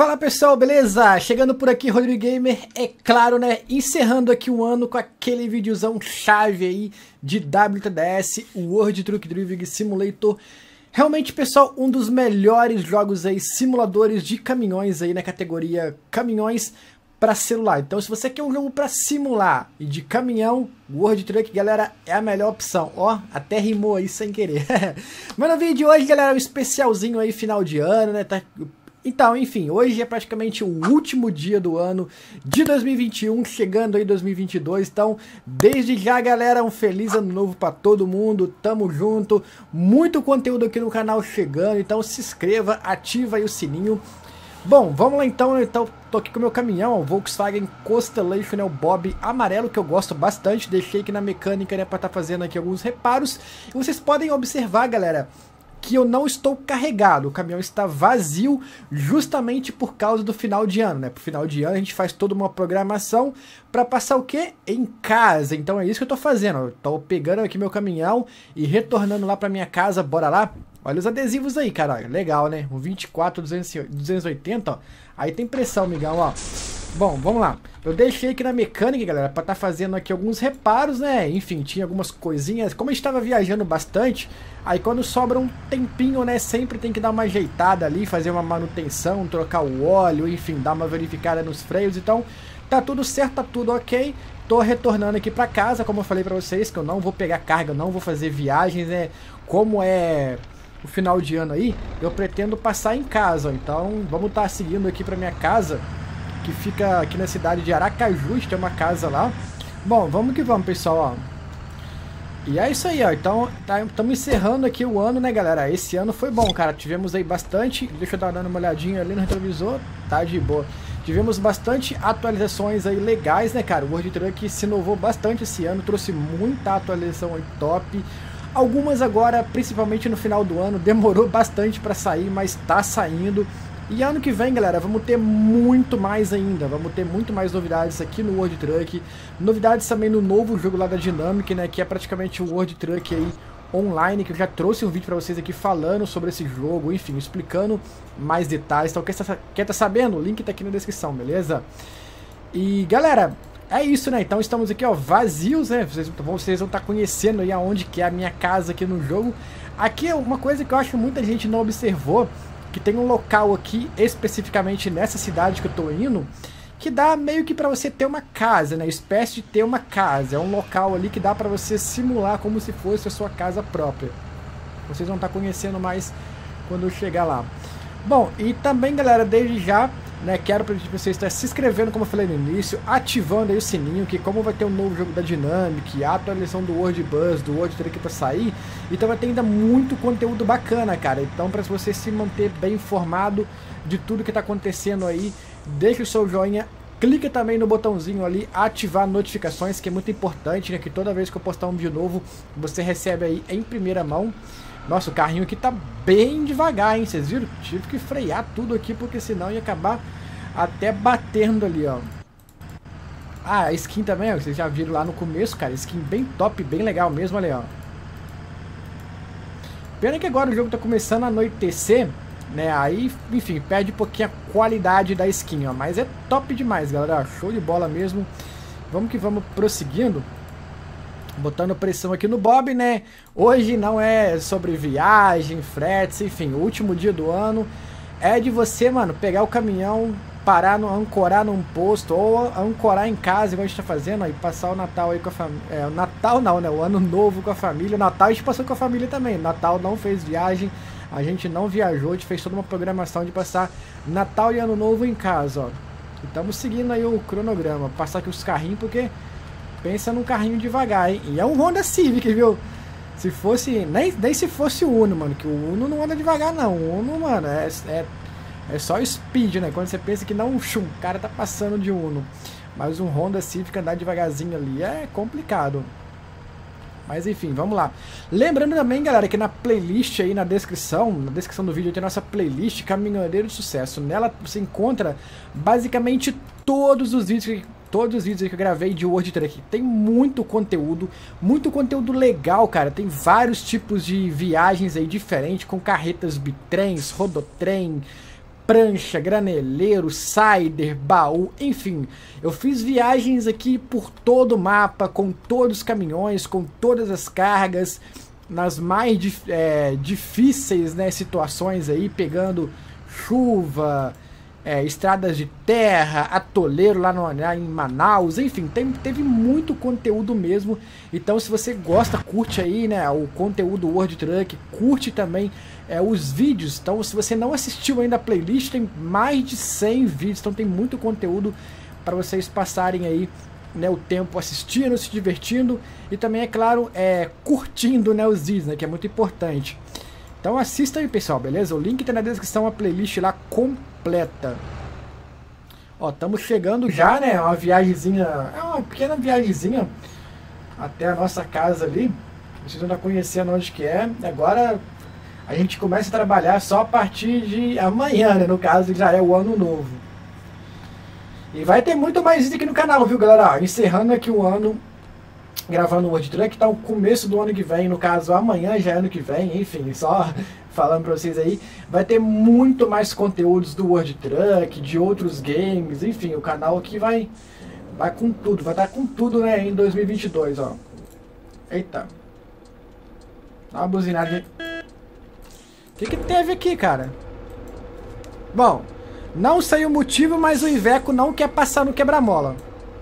Fala pessoal, beleza? Chegando por aqui, Rodrigo Gamer, é claro, né? Encerrando aqui o ano com aquele videozão chave aí de WTDS, o World Truck Driving Simulator. Realmente, pessoal, um dos melhores jogos aí, simuladores de caminhões aí na categoria caminhões para celular. Então, se você quer um jogo para simular e de caminhão, World Truck, galera, é a melhor opção. Ó, até rimou aí sem querer. Mas no vídeo de hoje, galera, é um especialzinho aí, final de ano, né? Então, enfim, hoje é praticamente o último dia do ano de 2021, chegando aí 2022, então, desde já, galera, um feliz ano novo pra todo mundo, tamo junto, muito conteúdo aqui no canal chegando, então se inscreva, ativa aí o sininho. Bom, vamos lá então, tô aqui com o meu caminhão, o Volkswagen Constellation, né, o Bob amarelo, que eu gosto bastante, deixei aqui na mecânica, né, pra estar fazendo aqui alguns reparos, e vocês podem observar, galera, que eu não estou carregado, o caminhão está vazio justamente por causa do final de ano, né? Pro final de ano a gente faz toda uma programação para passar o quê? Em casa. Então é isso que eu tô fazendo. Eu tô pegando aqui meu caminhão e retornando lá para minha casa. Bora lá? Olha os adesivos aí, cara. Legal, né? O 24 280, ó. Aí tem pressão, migão, ó. Bom, vamos lá. Eu deixei aqui na mecânica, galera, para estar fazendo aqui alguns reparos, né? Enfim, tinha algumas coisinhas. Como a gente estava viajando bastante, aí quando sobra um tempinho, né? Sempre tem que dar uma ajeitada ali, fazer uma manutenção, trocar o óleo, enfim, dar uma verificada nos freios. Então, tá tudo certo, tá tudo ok. Tô retornando aqui para casa, como eu falei para vocês, que eu não vou pegar carga, não vou fazer viagens, né? Como é o final de ano aí, eu pretendo passar em casa, ó. Então, vamos estar seguindo aqui para minha casa, que fica aqui na cidade de Aracaju, tem uma casa lá. Bom, vamos que vamos, pessoal, ó. E é isso aí, ó. Então, estamos encerrando aqui o ano, né, galera? Esse ano foi bom, cara. Tivemos aí bastante... Deixa eu dar dando uma olhadinha ali no retrovisor. Tá de boa. Tivemos bastante atualizações aí legais, né, cara? O World Truck se inovou bastante esse ano. Trouxe muita atualização aí top. Algumas agora, principalmente no final do ano, demorou bastante para sair, mas tá saindo. E ano que vem, galera, vamos ter muito mais ainda, vamos ter muito mais novidades aqui no World Truck, novidades também no novo jogo lá da Dynamic, né, que é praticamente o World Truck aí online, que eu já trouxe um vídeo pra vocês aqui falando sobre esse jogo, enfim, explicando mais detalhes. Então, quer tá sabendo? O link tá aqui na descrição, beleza? E, galera, é isso, né, então estamos aqui, ó, vazios, né, vocês vão estar conhecendo aí aonde que é a minha casa aqui no jogo. Aqui é uma coisa que eu acho que muita gente não observou, que tem um local aqui, especificamente nessa cidade que eu tô indo, que dá meio que pra você ter uma casa, né? Espécie de ter uma casa. É um local ali que dá pra você simular como se fosse a sua casa própria. Vocês vão estar conhecendo mais quando eu chegar lá. Bom, e também, galera, desde já, né, quero pedir pra vocês estar se inscrevendo, como eu falei no início, ativando aí o sininho, que como vai ter um novo jogo da Dynamic, a atualização do World Buzz, do World Truck pra sair, então vai ter ainda muito conteúdo bacana, cara. Então, para você se manter bem informado de tudo que tá acontecendo aí, deixa o seu joinha, clica também no botãozinho ali, ativar notificações, que é muito importante, né, que toda vez que eu postar um vídeo novo, você recebe aí em primeira mão. Nossa, o carrinho aqui tá bem devagar, hein? Vocês viram? Tive que frear tudo aqui, porque senão ia acabar até batendo ali, ó. Ah, a skin também, ó. Vocês já viram lá no começo, cara. Skin bem top, bem legal mesmo, olha aí, ó. Pena que agora o jogo tá começando a anoitecer, né? Aí, enfim, perde um pouquinho a qualidade da skin, ó. Mas é top demais, galera. Show de bola mesmo. Vamos que vamos prosseguindo. Botando pressão aqui no Bob, né? Hoje não é sobre viagem, fretes, enfim, o último dia do ano é de você, mano, pegar o caminhão, parar, ancorar num posto ou ancorar em casa, igual a gente tá fazendo, aí passar o Natal aí com a família. O Natal não, né? O Ano Novo com a família. O Natal a gente passou com a família também. Natal não fez viagem, a gente não viajou, a gente fez toda uma programação de passar Natal e Ano Novo em casa, ó. E estamos seguindo aí o cronograma, passar aqui os carrinhos, porque pensa num carrinho devagar, hein? E é um Honda Civic, viu? Se fosse... Nem se fosse o Uno, mano. Que o Uno não anda devagar, não. O Uno, mano, é só speed, né? Quando você pensa que não... Chum, o cara tá passando de Uno. Mas um Honda Civic andar devagarzinho ali é complicado. Mas enfim, vamos lá. Lembrando também, galera, que na playlist aí, na descrição do vídeo tem a nossa playlist Caminhoneiro de Sucesso. Nela você encontra basicamente todos os vídeos que eu gravei de World Truck. Tem muito conteúdo legal, cara. Tem vários tipos de viagens aí diferentes, com carretas bitrens, rodotrem, prancha, graneleiro, cider, baú, enfim. Eu fiz viagens aqui por todo o mapa, com todos os caminhões, com todas as cargas, nas mais difíceis, né, situações aí, pegando chuva, estradas de terra, atoleiro lá em Manaus, enfim, teve muito conteúdo mesmo. Então se você gosta, curte aí, né, o conteúdo World Truck, curte também os vídeos. Então se você não assistiu ainda a playlist, tem mais de 100 vídeos, então tem muito conteúdo para vocês passarem aí, né, o tempo assistindo, se divertindo e também, é claro, curtindo, né, os vídeos, né, que é muito importante. Então assista aí, pessoal, beleza? O link tá na descrição, a playlist lá completa. Ó, estamos chegando já, né? Uma viagemzinha, uma pequena viagemzinha até a nossa casa ali. Vocês vão estar conhecendo onde que é. Agora a gente começa a trabalhar só a partir de amanhã, né? No caso, já é o ano novo. E vai ter muito mais isso aqui no canal, viu, galera? Ó, encerrando aqui o ano, gravando o World Truck, tá o começo do ano que vem, no caso amanhã já é ano que vem, enfim, só falando pra vocês aí, vai ter muito mais conteúdos do World Truck, de outros games, enfim, o canal aqui vai com tudo, vai estar com tudo, né, em 2022, ó. Eita. Dá uma buzinada aí. O que teve aqui, cara? Bom, não sei o motivo, mas o Iveco não quer passar no quebra-mola.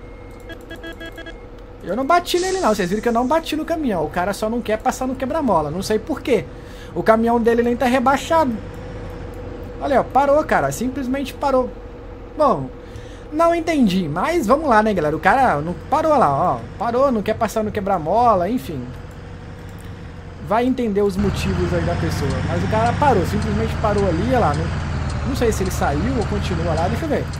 Eu não bati nele não, vocês viram que eu não bati no caminhão. O cara só não quer passar no quebra-mola, não sei porquê. O caminhão dele nem tá rebaixado. Olha, ó, parou, cara, simplesmente parou. Bom, não entendi, mas vamos lá, né, galera. O cara não parou lá, ó. Parou, não quer passar no quebra-mola, enfim. Vai entender os motivos aí da pessoa. Mas o cara parou, simplesmente parou ali, olha lá. Não sei se ele saiu ou continua lá, deixa eu ver.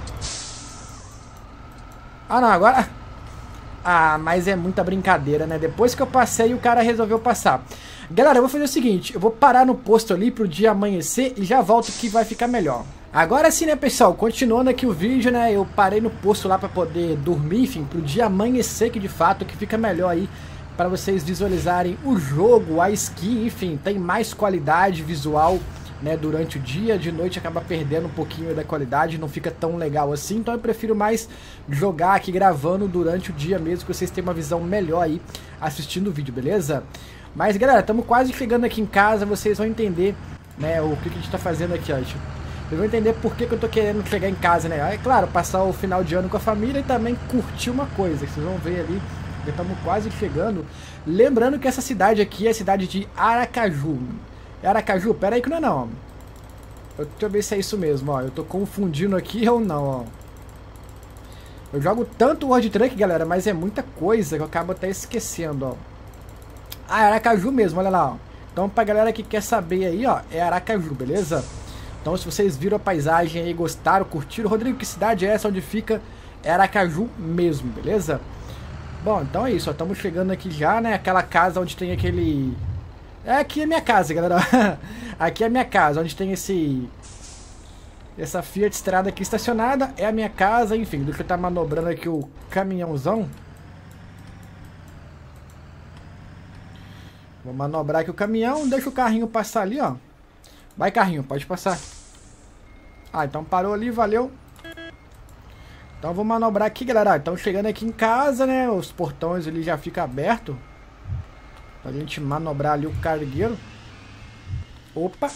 Ah, não, agora... Ah, mas é muita brincadeira, né? Depois que eu passei, o cara resolveu passar. Galera, eu vou fazer o seguinte, eu vou parar no posto ali pro dia amanhecer e já volto que vai ficar melhor. Agora sim, né, pessoal, continuando aqui o vídeo, né, eu parei no posto lá pra poder dormir, enfim, pro dia amanhecer, que de fato que fica melhor aí para vocês visualizarem o jogo, a skin, enfim, tem mais qualidade visual, né, durante o dia. De noite acaba perdendo um pouquinho da qualidade, não fica tão legal assim, então eu prefiro mais jogar aqui gravando durante o dia mesmo, que vocês tenham uma visão melhor aí assistindo o vídeo, beleza? Mas galera, estamos quase chegando aqui em casa, vocês vão entender, né, o que a gente tá fazendo aqui, ó. Vocês vão entender por que eu tô querendo chegar em casa, né? É claro, passar o final de ano com a família e também curtir uma coisa, que vocês vão ver ali. Já estamos quase chegando. Lembrando que essa cidade aqui é a cidade de Aracaju. É Aracaju? Pera aí que não é não. Deixa eu ver se é isso mesmo, ó. Eu tô confundindo aqui ou não, ó. Eu jogo tanto World Truck, galera, mas é muita coisa que eu acabo até esquecendo, ó. Ah, é Aracaju mesmo, olha lá, ó. Então pra galera que quer saber aí, ó, é Aracaju, beleza? Então se vocês viram a paisagem aí, gostaram, curtiram, Rodrigo, que cidade é essa onde fica? É Aracaju mesmo, beleza? Bom, então é isso, ó. Estamos chegando aqui já, né? Aquela casa onde tem aquele... aqui é minha casa, galera. Aqui é a minha casa, onde tem essa Fiat Strada aqui estacionada. É a minha casa, enfim. Deixa eu estar manobrando aqui o caminhãozão. Vou manobrar aqui o caminhão. Deixa o carrinho passar ali, ó. Vai, carrinho, pode passar. Ah, então parou ali, valeu. Então vou manobrar aqui, galera. Então chegando aqui em casa, né? Os portões ali já ficam abertos. Pra gente manobrar ali o cargueiro. Opa!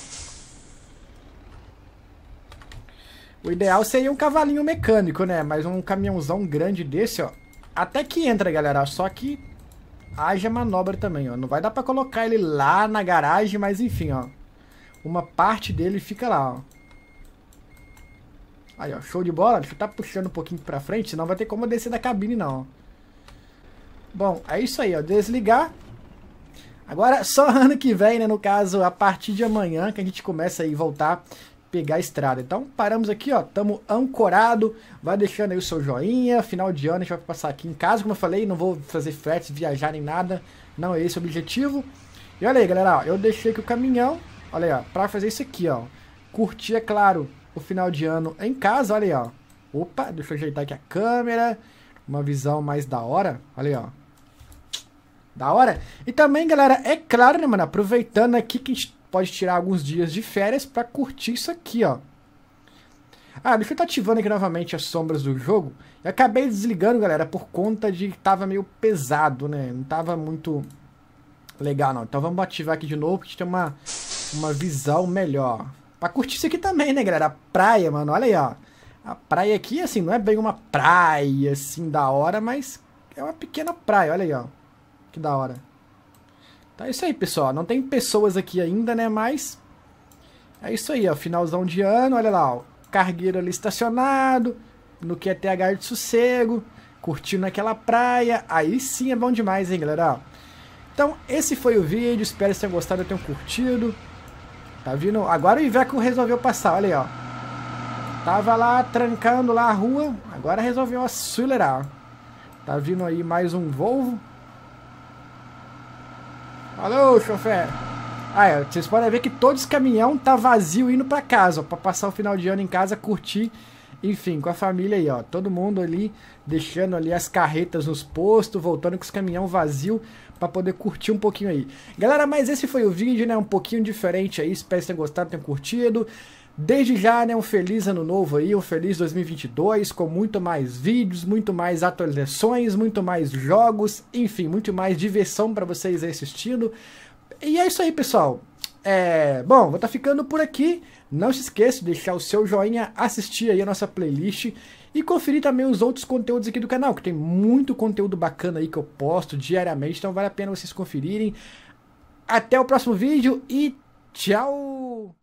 O ideal seria um cavalinho mecânico, né? Mas um caminhãozão grande desse, ó. Até que entra, galera. Só que haja manobra também, ó. Não vai dar pra colocar ele lá na garagem, mas enfim, ó. Uma parte dele fica lá, ó. Aí, ó. Show de bola. Deixa eu estar puxando um pouquinho pra frente, senão vai ter como descer da cabine, não, ó. Bom, é isso aí, ó. Desligar. Agora, só ano que vem, né, no caso, a partir de amanhã, que a gente começa aí a voltar a pegar a estrada. Então, paramos aqui, ó, estamos ancorado, vai deixando aí o seu joinha, final de ano a gente vai passar aqui em casa, como eu falei, não vou fazer fretes, viajar nem nada, não é esse o objetivo. E olha aí, galera, ó, eu deixei aqui o caminhão, olha aí, ó, pra fazer isso aqui, ó, curtir, é claro, o final de ano em casa, olha aí, ó. Opa, deixa eu ajeitar aqui a câmera, uma visão mais da hora, olha aí, ó. Da hora. E também, galera, é claro, né, mano, aproveitando aqui que a gente pode tirar alguns dias de férias pra curtir isso aqui, ó. Ah, deixa eu estar ativando aqui novamente as sombras do jogo. Eu acabei desligando, galera, por conta de que tava meio pesado, né? Não tava muito legal, não. Então vamos ativar aqui de novo, pra gente ter uma visão melhor. Pra curtir isso aqui também, né, galera? A praia, mano, olha aí, ó. A praia aqui, assim, não é bem uma praia, assim, da hora, mas é uma pequena praia, olha aí, ó. Que da hora. Então é isso aí, pessoal. Não tem pessoas aqui ainda, né, mas... é isso aí, ó. Finalzão de ano, olha lá, ó. Cargueiro ali estacionado, no QTH de sossego, curtindo aquela praia. Aí sim é bom demais, hein, galera? Então, esse foi o vídeo. Espero que vocês tenham gostado e tenham curtido. Tá vindo? Agora o Iveco resolveu passar, olha aí, ó. Tava lá trancando lá a rua, agora resolveu acelerar. Tá vindo aí mais um Volvo. Alô, chofer. Ah, é, vocês podem ver que todo esse caminhão tá vazio indo pra casa, ó, pra passar o final de ano em casa, curtir, enfim, com a família aí, ó. Todo mundo ali, deixando ali as carretas nos postos, voltando com os caminhão vazio pra poder curtir um pouquinho aí. Galera, mas esse foi o vídeo, né, um pouquinho diferente aí, espero que vocês tenham gostado, tenham curtido. Desde já, né, um feliz ano novo aí, um feliz 2022, com muito mais vídeos, muito mais atualizações, muito mais jogos, enfim, muito mais diversão pra vocês aí assistindo. E é isso aí, pessoal. Bom, vou estar ficando por aqui. Não se esqueça de deixar o seu joinha, assistir aí a nossa playlist e conferir também os outros conteúdos aqui do canal, que tem muito conteúdo bacana aí que eu posto diariamente, então vale a pena vocês conferirem. Até o próximo vídeo e tchau!